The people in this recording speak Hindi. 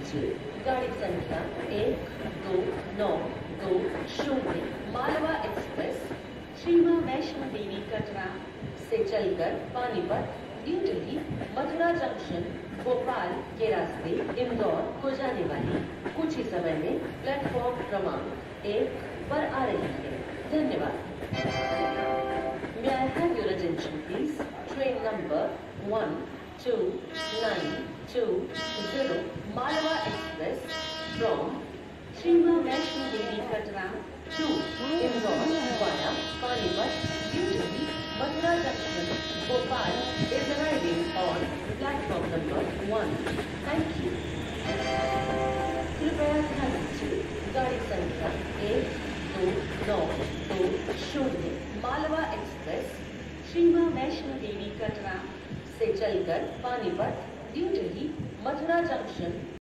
लीजिए। गाड़ी संख्या 129220 मालवा एक्सप्रेस श्री मां वैष्णो देवी कटरा से चलकर पानीपत, न्यू दिल्ली, मथुरा जंक्शन, भोपाल के रास्ते इंदौर को जाने वाली कुछ ही समय में प्लेटफॉर्म क्रमांक 1 पर आ रही है। धन्यवाद। May I have your attention, please? Train number 12920 Malwa Express from Shri Maa Vaishno Devi Katra to Indore via Panipat, New Delhi, Mathura Junction, Bhopal is arriving on platform number 1. Thank you. कृपया ध्यान दीजिए। गाड़ी संख्या 129220 मालवा एक्सप्रेस श्री मां वैष्णो देवी कटरा से चलकर पानीपत, न्यू दिल्ली, मथुरा जंक्शन,